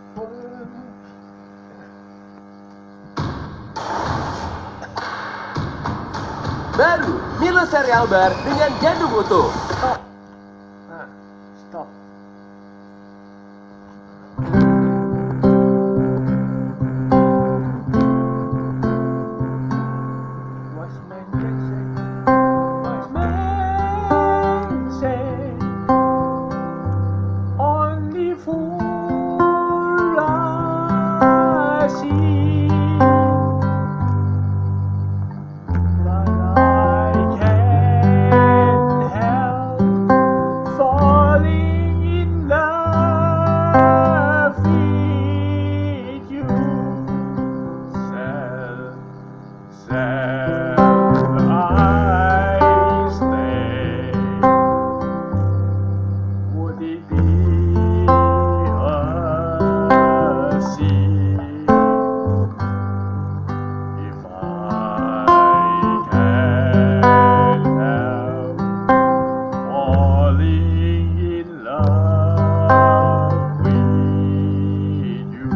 Baru Milo Cereal Bar dengan gandum utuh. Stop. Nah, stop. Wise man say, only fool I see. But I can't help falling in love with you. Shall I stay? Would it be a sin if I can't help falling in love with you?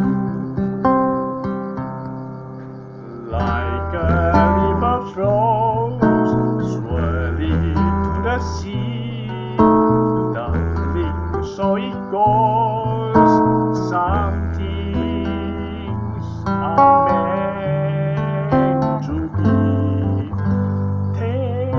Like a river flows swirling to the sea, darling, so it goes. Some things are meant to be. Take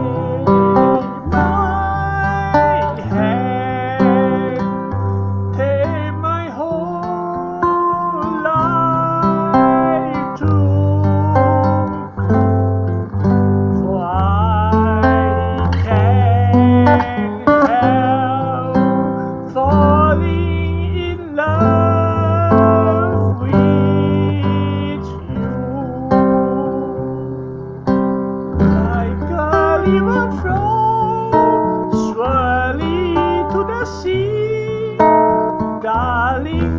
my hand, take my whole life too, for I can't help falling in love with you. Like a river flows swirling to the sea, darling,